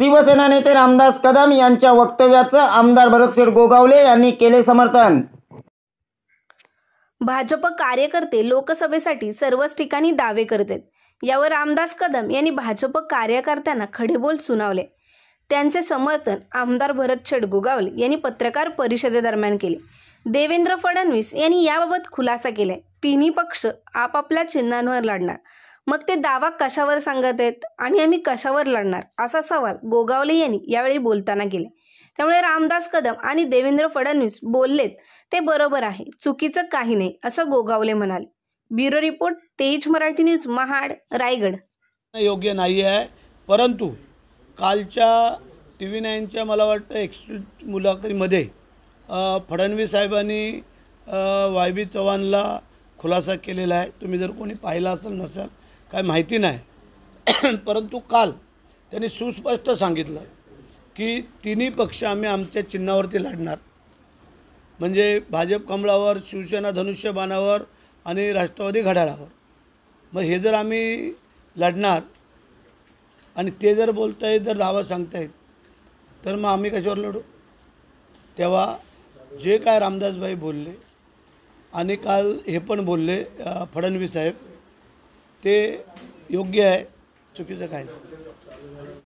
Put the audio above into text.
शिवसेना नेते रामदास कदम यांच्या वक्तव्याचं आमदार भरतशेठ गोगावले यांनी केले समर्थन। भाजप कार्यकर्ते लोकसभेसाठी सर्वच ठिकाणी दावे करतात। यावर रामदास कदम यांनी भाजप कार्यकर्त्यांना खडेबोल सुनावले। त्यांचे समर्थन आमदार भरतशेठ गोगावले यांनी पत्रकार परिषदेदरम्यान केले। देवेंद्र फडणवीस यांनी याबाबत खुलासा केलाय। तिन्ही पक्ष आपापल्या चिन्हांवर लढणार, मग ते दावा कशावर सांगत आहेत आणि आम्ही कशावर लढणार, असा सवाल गोगावले यांनी यावेळी बोलताना केला। त्यामुळे रामदास कदम आणि देवेंद्र फडणवीस बोललेत ते बरोबर आहे, चुकीचं काही नाही, असं गोगावले म्हणाले। ब्युरो रिपोर्ट, तेज मराठी न्यूज, महाड, रायगड। योग्य नाही आहे, परंतु कालच्या TV9च्या मला वाटतं एक्सक्लुसिव्ह मुलाखतीमध्ये फडणवीस साहेबांनी YB चव्हाणला खुलासा केलेला आहे। तुम्ही जर कोणी पाहिला असेल नसेल काय माहिती नाही, परंतु काल त्यांनी सुस्पष्ट सांगितलं की तिन्ही पक्ष आम्ही आमच्या चिन्हावरती लढणार, म्हणजे भाजप कमळावर, शिवसेना धनुष्यबाणावर आणि राष्ट्रवादी घड्याळावर। मग हे जर आम्ही लढणार आणि ते जर बोलतायत, जर दावा सांगतायत, तर मग आम्ही कशावर लढू? तेव्हा जे काय रामदासभाई बोलले आणि काल हे पण बोलले फडणवीस साहेब, ते योग्य आहे, चुकीचं काय नाही।